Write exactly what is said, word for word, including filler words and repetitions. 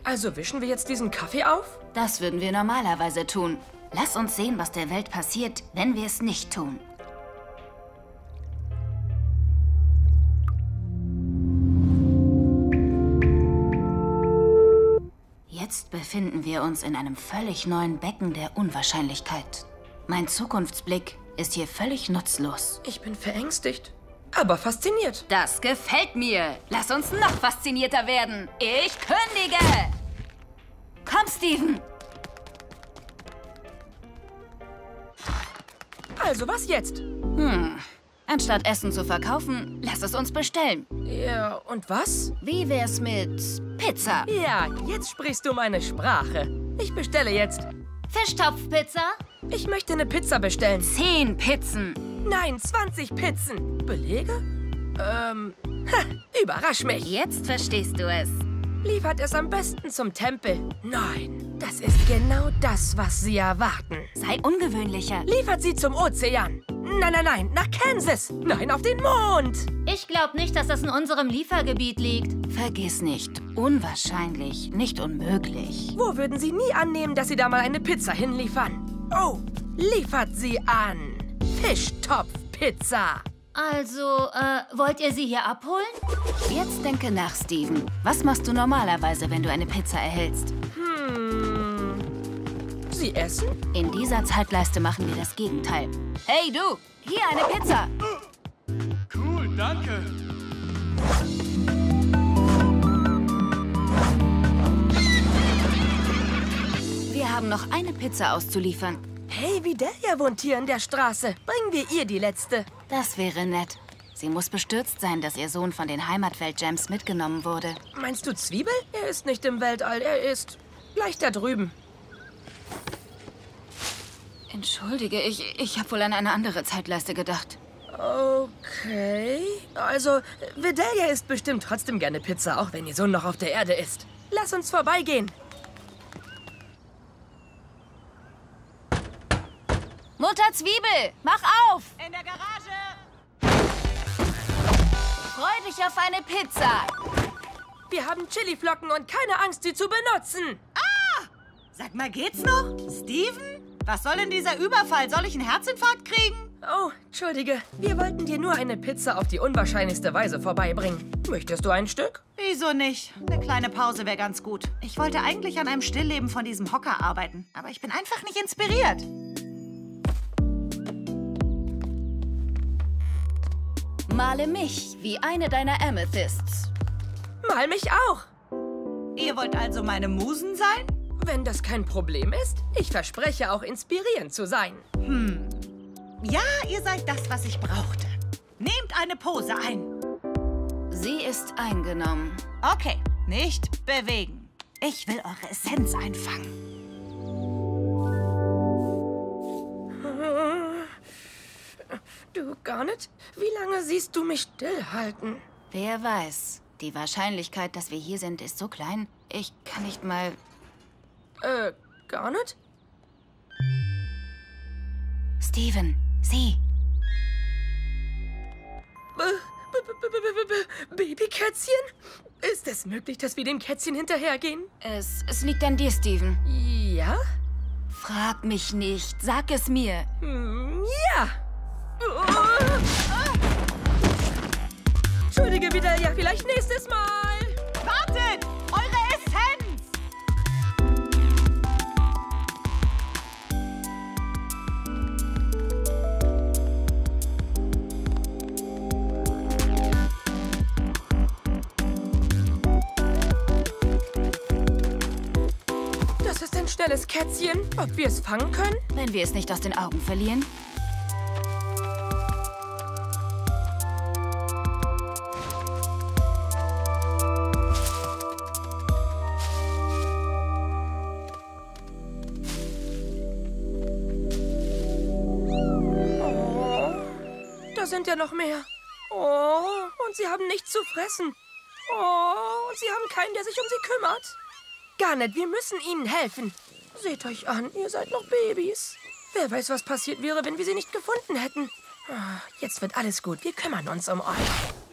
Also wischen wir jetzt diesen Kaffee auf? Das würden wir normalerweise tun. Lass uns sehen, was der Welt passiert, wenn wir es nicht tun. Jetzt befinden wir uns in einem völlig neuen Becken der Unwahrscheinlichkeit. Mein Zukunftsblick ist hier völlig nutzlos. Ich bin verängstigt, aber fasziniert. Das gefällt mir. Lass uns noch faszinierter werden. Ich kündige. Komm, Steven. Also, was jetzt? Hm. Anstatt Essen zu verkaufen, lass es uns bestellen. Ja, und was? Wie wär's mit Pizza? Ja, jetzt sprichst du meine Sprache. Ich bestelle jetzt. Fischtopfpizza? Ich möchte eine Pizza bestellen. Zehn Pizzen. Nein, zwanzig Pizzen. Belege? Ähm, ha, überrasch mich. Jetzt verstehst du es. Liefert es am besten zum Tempel. Nein, das ist genau das, was sie erwarten. Sei ungewöhnlicher. Liefert sie zum Ozean. Nein, nein, nein, nach Kansas. Nein, auf den Mond. Ich glaube nicht, dass das in unserem Liefergebiet liegt. Vergiss nicht, unwahrscheinlich, nicht unmöglich. Wo würden Sie nie annehmen, dass Sie da mal eine Pizza hinliefern? Oh, liefert sie an. Fischtopfpizza. Also, äh, wollt ihr sie hier abholen? Jetzt denke nach, Steven. Was machst du normalerweise, wenn du eine Pizza erhältst? Hm. Sie essen? In dieser Zeitleiste machen wir das Gegenteil. Hey, du! Hier eine Pizza! Cool, danke. Wir haben noch eine Pizza auszuliefern. Hey, Vidalia wohnt hier in der Straße. Bringen wir ihr die letzte. Das wäre nett. Sie muss bestürzt sein, dass ihr Sohn von den Heimatwelt-Gems mitgenommen wurde. Meinst du Zwiebel? Er ist nicht im Weltall, er ist gleich da drüben. Entschuldige, ich, ich habe wohl an eine andere Zeitleiste gedacht. Okay. Also, Vidalia isst bestimmt trotzdem gerne Pizza, auch wenn ihr Sohn noch auf der Erde ist. Lass uns vorbeigehen. Mutter Zwiebel, mach auf! In der Garage! Freu dich auf eine Pizza! Wir haben Chiliflocken und keine Angst, sie zu benutzen. Ah! Sag mal, geht's noch? Steven? Was soll denn dieser Überfall? Soll ich einen Herzinfarkt kriegen? Oh, entschuldige. Wir wollten dir nur eine Pizza auf die unwahrscheinlichste Weise vorbeibringen. Möchtest du ein Stück? Wieso nicht? Eine kleine Pause wäre ganz gut. Ich wollte eigentlich an einem Stillleben von diesem Hocker arbeiten, aber ich bin einfach nicht inspiriert. Male mich wie eine deiner Amethysts. Mal mich auch. Ihr wollt also meine Musen sein? Wenn das kein Problem ist, ich verspreche auch inspirierend zu sein. Hm. Ja, ihr seid das, was ich brauchte. Nehmt eine Pose ein. Sie ist eingenommen. Okay, nicht bewegen. Ich will eure Essenz einfangen. Du, Garnet, wie lange siehst du mich stillhalten? Wer weiß. Die Wahrscheinlichkeit, dass wir hier sind, ist so klein. Ich kann nicht mal... Äh, Garnet? Steven, sieh. Babykätzchen? Ist es möglich, dass wir dem Kätzchen hinterhergehen? Es, es liegt an dir, Steven. Ja? Frag mich nicht. Sag es mir. Hm, ja. Entschuldige, Vidalia, vielleicht nächstes Mal. Wartet! Eure Essenz! Das ist ein schnelles Kätzchen. Ob wir es fangen können? Wenn wir es nicht aus den Augen verlieren. Da sind ja noch mehr. Oh, und sie haben nichts zu fressen. Oh, und sie haben keinen, der sich um sie kümmert. Garnet, wir müssen ihnen helfen. Seht euch an, ihr seid noch Babys. Wer weiß, was passiert wäre, wenn wir sie nicht gefunden hätten. Ah, jetzt wird alles gut, wir kümmern uns um euch.